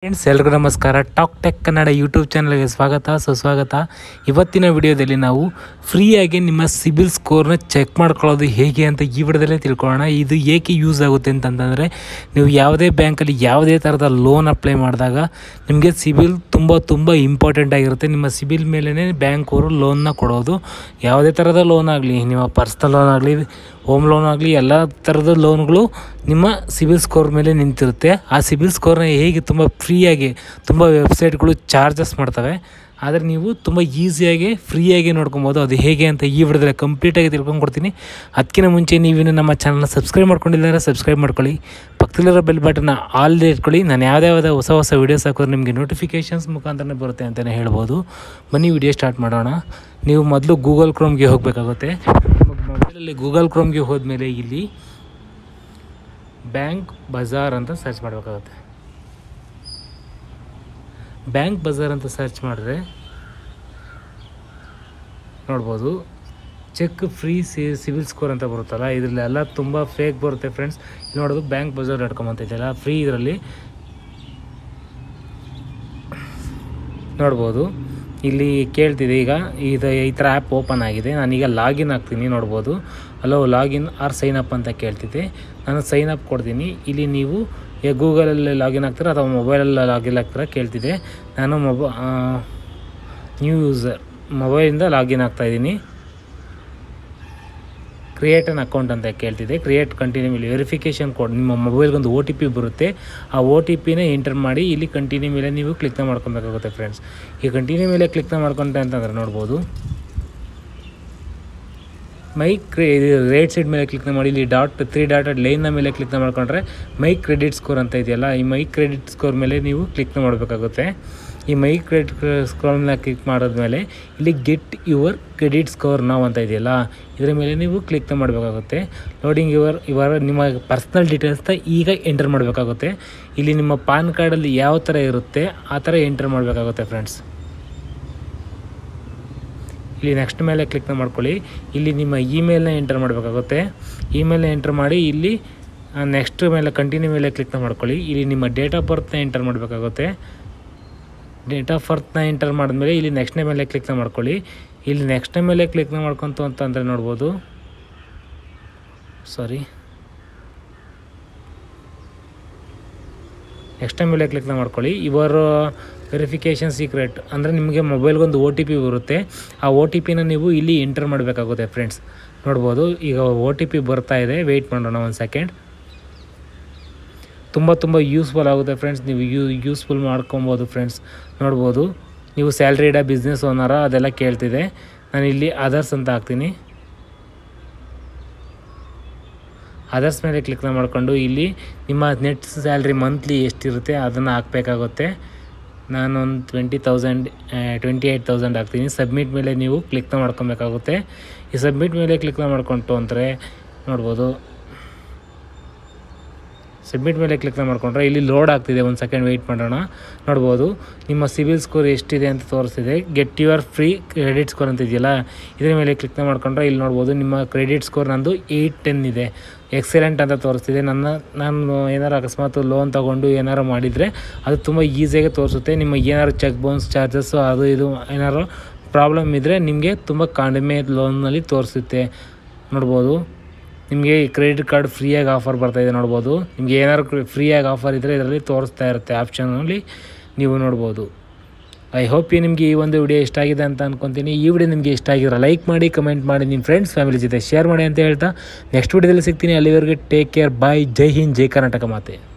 Friends ಎಲ್ರಿಗೂ ನಮಸ್ಕಾರ. Talk tech Kannada YouTube ಚಾನಲ್ಗೆ ಸ್ವಾಗತ ಸುಸ್ವಾಗತ. ಇವತ್ತಿನ ವಿಡಿಯೋದಲ್ಲಿ ನಾವು ಫ್ರೀಯಾಗಿ ನಿಮ್ಮ ಸಿಬಿಲ್ ಸ್ಕೋರ್ನ ಚೆಕ್ ಮಾಡ್ಕೊಳ್ಳೋದು ಹೇಗೆ ಅಂತ ಈ ವಿಡಿಯೋದಲ್ಲೇ ತಿಳ್ಕೊಳ್ಳೋಣ. ಇದು ಏಕೆ ಯೂಸ್ ಆಗುತ್ತೆ ಅಂತಂದರೆ, ನೀವು ಯಾವುದೇ ಬ್ಯಾಂಕಲ್ಲಿ ಯಾವುದೇ ಥರದ ಲೋನ್ ಅಪ್ಲೈ ಮಾಡಿದಾಗ ನಿಮಗೆ ಸಿಬಿಲ್ ತುಂಬ ಇಂಪಾರ್ಟೆಂಟ್ ಆಗಿರುತ್ತೆ. ನಿಮ್ಮ ಸಿಬಿಲ್ ಮೇಲೇ ಬ್ಯಾಂಕ್ ಅವರು ಲೋನ್ನ ಕೊಡೋದು. ಯಾವುದೇ ಥರದ ಲೋನ್ ಆಗಲಿ, ನಿಮ್ಮ ಪರ್ಸ್ನಲ್ ಲೋನ್ ಆಗಲಿ, ಹೋಮ್ ಲೋನ್ ಆಗಲಿ, ಎಲ್ಲ ಥರದ ಲೋನ್ಗಳು ನಿಮ್ಮ ಸಿಬಿಲ್ ಸ್ಕೋರ್ ಮೇಲೆ ನಿಂತಿರುತ್ತೆ. ಆ ಸಿಬಿಲ್ ಸ್ಕೋರ್ನ ಹೇಗೆ ತುಂಬ ಫ್ರೀಯಾಗಿ ತುಂಬ ವೆಬ್ಸೈಟ್ಗಳು ಚಾರ್ಜಸ್ ಮಾಡ್ತವೆ, ಆದರೆ ನೀವು ತುಂಬ ಈಸಿಯಾಗಿ ಫ್ರೀಯಾಗಿ ನೋಡ್ಕೊಬೋದು. ಅದು ಹೇಗೆ ಅಂತ ಈ ವಿಡಿಯೋದಲ್ಲಿ ಕಂಪ್ಲೀಟಾಗಿ ತಿಳ್ಕೊಂಡ್ಕೊಡ್ತೀನಿ. ಅದಕ್ಕಿಂತ ಮುಂಚೆ ನೀವೇನು ನಮ್ಮ ಚಾನಲ್ನ ಸಬ್ಸ್ಕ್ರೈಬ್ ಮಾಡ್ಕೊಂಡಿದ್ದಾರೆ ಸಬ್ಸ್ಕ್ರೈಬ್ ಮಾಡ್ಕೊಳ್ಳಿ. ಪಕ್ಕದಲ್ಲಿರೋ ಬೆಲ್ ಬಟನ್ನ ಆಲ್ ಇಟ್ಕೊಳ್ಳಿ. ನಾನು ಯಾವುದೇ ಹೊಸ ವೀಡಿಯೋಸ್ ಹಾಕೋದು ನಿಮಗೆ ನೋಟಿಫಿಕೇಷನ್ಸ್ ಮುಖಾಂತರನೇ ಬರುತ್ತೆ ಅಂತಲೇ ಹೇಳ್ಬೋದು. ಬನ್ನಿ ವಿಡಿಯೋ ಸ್ಟಾರ್ಟ್ ಮಾಡೋಣ. ನೀವು ಮೊದಲು ಗೂಗಲ್ ಕ್ರೋಮ್ಗೆ ಹೋಗಬೇಕಾಗುತ್ತೆ. ಮೊಬೈಲಲ್ಲಿ ಗೂಗಲ್ ಕ್ರೋಮ್ಗೆ ಹೋದ್ಮೇಲೆ ಇಲ್ಲಿ ಬ್ಯಾಂಕ್ ಬಜಾರ್ ಅಂತ ಸರ್ಚ್ ಮಾಡಬೇಕಾಗುತ್ತೆ. ಬ್ಯಾಂಕ್ ಬಜಾರ್ ಅಂತ ಸರ್ಚ್ ಮಾಡಿದ್ರೆ ನೋಡ್ಬೋದು, ಚೆಕ್ ಫ್ರೀ ಸಿಬಿಲ್ ಸ್ಕೋರ್ ಅಂತ ಬರುತ್ತಲ್ಲ, ಇದರಲ್ಲೆಲ್ಲ ತುಂಬ ಫೇಕ್ ಬರುತ್ತೆ ಫ್ರೆಂಡ್ಸ್. ಇಲ್ಲಿ ನೋಡೋದು BankBazaar.com ಅಂತ ಇದೆಯಲ್ಲ, ಫ್ರೀ ಇದರಲ್ಲಿ ನೋಡ್ಬೋದು. ಇಲ್ಲಿ ಕೇಳ್ತಿದೆ, ಈಗ ಈ ಥರ ಆ್ಯಪ್ ಓಪನ್ ಆಗಿದೆ. ನಾನೀಗ ಲಾಗಿನ್ ಆಗ್ತೀನಿ. ನೋಡ್ಬೋದು, ಅಲೋ ಲಾಗಿನ್ ಆರ್ ಸೈನ್ ಅಪ್ ಅಂತ ಕೇಳ್ತಿದ್ದೆ. ನಾನು ಸೈನ್ ಅಪ್ ಕೊಡ್ತೀನಿ. ಇಲ್ಲಿ ನೀವು ಗೂಗಲಲ್ಲಿ ಲಾಗಿನ್ ಆಗ್ತೀರಾ ಅಥವಾ ಮೊಬೈಲಲ್ಲಿ ಲಾಗಿನ್ ಆಗ್ತೀರಾ ಕೇಳ್ತಿದೆ. ನಾನು ನ್ಯೂ ಯೂಸರ್ ಮೊಬೈಲಿಂದ ಲಾಗಿನ್ ಆಗ್ತಾಯಿದ್ದೀನಿ. ಕ್ರಿಯೇಟ್ ಅನ್ ಅಕೌಂಟ್ ಅಂತ ಕೇಳ್ತಿದೆ. ಕ್ರಿಯೇಟ್ ಕಂಟಿನ್ಯೂ ಮೇಲೆ ವೆರಿಫಿಕೇಷನ್ ಕೋಡ್, ನಿಮ್ಮ ಮೊಬೈಲ್ಗೊಂದು OTP ಬರುತ್ತೆ. ಆ OTPನ ಎಂಟರ್ ಮಾಡಿ ಇಲ್ಲಿ ಕಂಟಿನ್ಯೂ ಮೇಲೆ ನೀವು ಕ್ಲಿಕ್ನ ಮಾಡ್ಕೊಬೇಕಾಗುತ್ತೆ ಫ್ರೆಂಡ್ಸ್. ಈ ಕಂಟಿನ್ಯೂ ಮೇಲೆ ಕ್ಲಿಕ್ನ ಮಾಡ್ಕೊಂತೆ ಅಂತಂದರೆ ನೋಡ್ಬೋದು, ರೈಟ್ ಸೈಡ್ ಮೇಲೆ ಕ್ಲಿಕ್ನ ಮಾಡಿ ಇಲ್ಲಿ ತ್ರೀ ಡಾಟೆಡ್ ಲೈನ್ನ ಮೇಲೆ ಕ್ಲಿಕ್ನ ಮಾಡ್ಕೊಂಡ್ರೆ ಮೈ ಕ್ರೆಡಿಟ್ ಸ್ಕೋರ್ ಅಂತ ಇದೆಯಲ್ಲ, ಈ ಮೈ ಕ್ರೆಡಿಟ್ ಸ್ಕೋರ್ ಮೇಲೆ ನೀವು ಕ್ಲಿಕ್ನ ಮಾಡಬೇಕಾಗುತ್ತೆ. ಈ ಮೈ ಕ್ರೆಡಿಟ್ ಸ್ಕೋರ್ನ ಕ್ಲಿಕ್ ಮಾಡಿದ್ಮೇಲೆ ಇಲ್ಲಿ ಗೆಟ್ ಯುವರ್ ಕ್ರೆಡಿಟ್ ಸ್ಕೋರ್ ನಾವು ಅಂತ ಇದೆಯಲ್ಲ, ಇದರ ಮೇಲೆ ನೀವು ಕ್ಲಿಕ್ನ ಮಾಡಬೇಕಾಗುತ್ತೆ. ಲೋಡಿಂಗ್ ಇವರ ನಿಮ್ಮ ಪರ್ಸ್ನಲ್ ಡೀಟೇಲ್ಸ್ನ ಈಗ ಎಂಟರ್ ಮಾಡಬೇಕಾಗುತ್ತೆ. ಇಲ್ಲಿ ನಿಮ್ಮ ಪಾನ್ ಕಾರ್ಡಲ್ಲಿ ಯಾವ ಥರ ಇರುತ್ತೆ ಆ ಥರ ಎಂಟರ್ ಮಾಡಬೇಕಾಗುತ್ತೆ ಫ್ರೆಂಡ್ಸ್. ಇಲ್ಲಿ ನೆಕ್ಸ್ಟ್ ಮೇಲೆ ಕ್ಲಿಕ್ನ ಮಾಡ್ಕೊಳ್ಳಿ. ಇಲ್ಲಿ ನಿಮ್ಮ ಇಮೇಲ್ನ ಎಂಟರ್ ಮಾಡಬೇಕಾಗುತ್ತೆ. ಇಮೇಲ್ನ ಎಂಟರ್ ಮಾಡಿ ಇಲ್ಲಿ ನೆಕ್ಸ್ಟ್ ಮೇಲೆ ಕಂಟಿನ್ಯೂ ಮೇಲೆ ಕ್ಲಿಕ್ನ ಮಾಡ್ಕೊಳ್ಳಿ. ಇಲ್ಲಿ ನಿಮ್ಮ ಡೇಟ್ ಆಫ್ ಬರ್ತ್ನ ಎಂಟರ್ ಮಾಡಬೇಕಾಗುತ್ತೆ. ಡೇಟ್ ಆಫ್ ಬರ್ತ್ನ ಎಂಟರ್ ಮಾಡಿದ್ಮೇಲೆ ಇಲ್ಲಿ ನೆಕ್ಸ್ಟ್ನೇ ಮೇಲೆ ಕ್ಲಿಕ್ನ ಮಾಡ್ಕೊಳ್ಳಿ. ಇಲ್ಲಿ ನೆಕ್ಸ್ಟ್ನೇ ಮೇಲೆ ಕ್ಲಿಕ್ನ ಮಾಡ್ಕೊಂತು ಅಂತಂದರೆ ನೋಡ್ಬೋದು, ನೆಕ್ಸ್ಟ್ ಮೇಲೆ ಕ್ಲಿಕ್ನ ಮಾಡ್ಕೊಳ್ಳಿ. ಇವರ ವೆರಿಫಿಕೇಷನ್ ಸೀಕ್ರೆಟ್ ಅಂದರೆ ನಿಮಗೆ ಮೊಬೈಲ್ಗೊಂದು OTP ಬರುತ್ತೆ. ಆ OTPನ ನೀವು ಇಲ್ಲಿ ಎಂಟರ್ ಮಾಡಬೇಕಾಗುತ್ತೆ ಫ್ರೆಂಡ್ಸ್. ನೋಡ್ಬೋದು, ಈಗ OTP ಬರ್ತಾ ಇದೆ. ವೆಯ್ಟ್ ಮಾಡೋಣ ಒಂದು ಸೆಕೆಂಡ್. ತುಂಬ ಯೂಸ್ಫುಲ್ ಆಗುತ್ತೆ ಫ್ರೆಂಡ್ಸ್. ನೀವು ಯೂಸ್ಫುಲ್ ಮಾಡ್ಕೊಬೋದು ಫ್ರೆಂಡ್ಸ್. ನೋಡ್ಬೋದು, ನೀವು ಸ್ಯಾಲ್ರಿಡ ಬಿಸ್ನೆಸ್ ಓನರ ಅದೆಲ್ಲ ಕೇಳ್ತಿದೆ. ನಾನು ಇಲ್ಲಿ ಅದರ್ಸ್ ಅಂತ ಹಾಕ್ತೀನಿ. ಅದರ್ಸ್ ಮೇಲೆ ಕ್ಲಿಕ್ನ ಮಾಡಿಕೊಂಡು ಇಲ್ಲಿ ನಿಮ್ಮ ನೆಟ್ ಸ್ಯಾಲ್ರಿ ಮಂತ್ಲಿ ಎಷ್ಟಿರುತ್ತೆ ಅದನ್ನು ಹಾಕಬೇಕಾಗುತ್ತೆ. ನಾನೊಂದು 28,000 ಹಾಕ್ತೀನಿ. ಸಬ್ಮಿಟ್ ಮೇಲೆ ನೀವು ಕ್ಲಿಕ್ನ ಮಾಡ್ಕೊಬೇಕಾಗುತ್ತೆ. ಈ ಸಬ್ಮಿಟ್ ಮೇಲೆ ಕ್ಲಿಕ್ನ ಮಾಡ್ಕೊಂತು ಅಂದರೆ ನೋಡ್ಬೋದು, ಸಬ್ಮಿಟ್ ಮೇಲೆ ಕ್ಲಿಕ್ನ ಮಾಡ್ಕೊಂಡ್ರೆ ಇಲ್ಲಿ ಲೋಡ್ ಆಗ್ತಿದೆ. ಒಂದು ಸೆಕೆಂಡ್ ವೆಯ್ಟ್ ಮಾಡೋಣ. ನೋಡ್ಬೋದು, ನಿಮ್ಮ ಸಿಬಿಲ್ ಸ್ಕೋರ್ ಎಷ್ಟಿದೆ ಅಂತ ತೋರಿಸ್ತಿದೆ. Get your free credit score ಅಂತ ಇದೆಯಲ್ಲ, ಇದರ ಮೇಲೆ ಕ್ಲಿಕ್ನ ಮಾಡ್ಕೊಂಡ್ರೆ ಇಲ್ಲಿ ನೋಡ್ಬೋದು, ನಿಮ್ಮ ಕ್ರೆಡಿಟ್ ಸ್ಕೋರ್ ನಂದು 810 ಇದೆ. ಎಕ್ಸಲೆಂಟ್ ಅಂತ ತೋರಿಸ್ತಿದೆ. ನಾನು ಏನಾರು ಅಕಸ್ಮಾತ್ ಲೋನ್ ತೊಗೊಂಡು ಏನಾರು ಮಾಡಿದರೆ ಅದು ತುಂಬ ಈಸಿಯಾಗಿ ತೋರಿಸುತ್ತೆ. ನಿಮಗೆ ಏನಾದ್ರು ಚೆಕ್ ಬೌನ್ಸ್ ಚಾರ್ಜಸ್ಸು ಅದು ಇದು ಏನಾರು ಪ್ರಾಬ್ಲಮ್ ಇದ್ದರೆ ನಿಮಗೆ ತುಂಬ ಕಡಿಮೆ ಲೋನ್ನಲ್ಲಿ ತೋರಿಸುತ್ತೆ. ನೋಡ್ಬೋದು, ನಿಮಗೆ ಕ್ರೆಡಿಟ್ ಕಾರ್ಡ್ ಫ್ರೀಯಾಗಿ ಆಫರ್ ಬರ್ತಾಯಿದೆ. ನೋಡ್ಬೋದು, ನಿಮಗೆ ಏನಾದ್ರು ಫ್ರೀಯಾಗಿ ಆಫರ್ ಇದ್ದರೆ ಇದರಲ್ಲಿ ತೋರಿಸ್ತಾ ಇರುತ್ತೆ ಆಪ್ಷನಲ್ಲಿ, ನೀವು ನೋಡ್ಬೋದು. ಐ ಹೋಪ್ ನಿಮಗೆ ಈ ಒಂದು ವಿಡಿಯೋ ಇಷ್ಟ ಆಗಿದೆ ಅಂತ ಅಂದ್ಕೊತೀನಿ. ಈ ವಿಡಿಯೋ ನಿಮಗೆ ಇಷ್ಟ ಆಗಿರೋ ಲೈಕ್ ಮಾಡಿ, ಕಮೆಂಟ್ ಮಾಡಿ, ನಿಮ್ಮ ಫ್ರೆಂಡ್ಸ್ ಫ್ಯಾಮಿಲಿ ಜೊತೆ ಶೇರ್ ಮಾಡಿ ಅಂತ ಹೇಳ್ತಾ ನೆಕ್ಸ್ಟ್ ವಿಡಿಯೋದಲ್ಲಿ ಸಿಗ್ತೀನಿ. ಅಲ್ಲಿವರೆಗೆ take care, bye. Jai Hind, Jai Karnataka ಮಾತೆ.